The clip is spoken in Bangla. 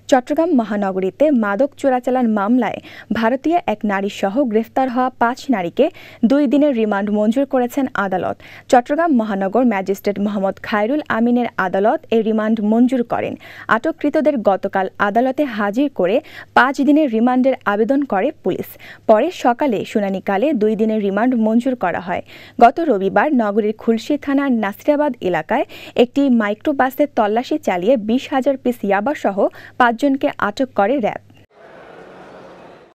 চট্টগ্রাম মহানগরীতে মাদক চোরাচালান মামলায় ভারতীয় এক নারীসহ গ্রেফতার হওয়া ৫ নারীকে 2 দিনের রিমান্ড মঞ্জুর করেছেন আদালত। চট্টগ্রাম মহানগর ম্যাজিস্ট্রেট মোহাম্মদ খায়রুল আমিনের আদালত এই রিমান্ড মঞ্জুর করেন। আটককৃতদের গতকাল আদালতে হাজির করে 5 দিনের রিমান্ডের আবেদন করে পুলিশ। পরে সকালে শুনানিকালে 2 দিনের রিমান্ড মঞ্জুর করা হয়। গত রবিবার নগরীর খুলশী থানার নাসিরাবাদ এলাকায় একটি মাইক্রোবাসে তল্লাশি চালিয়ে 20,000 পিস ইয়াবাসহ 5 জনকে আটক করে র্যাব।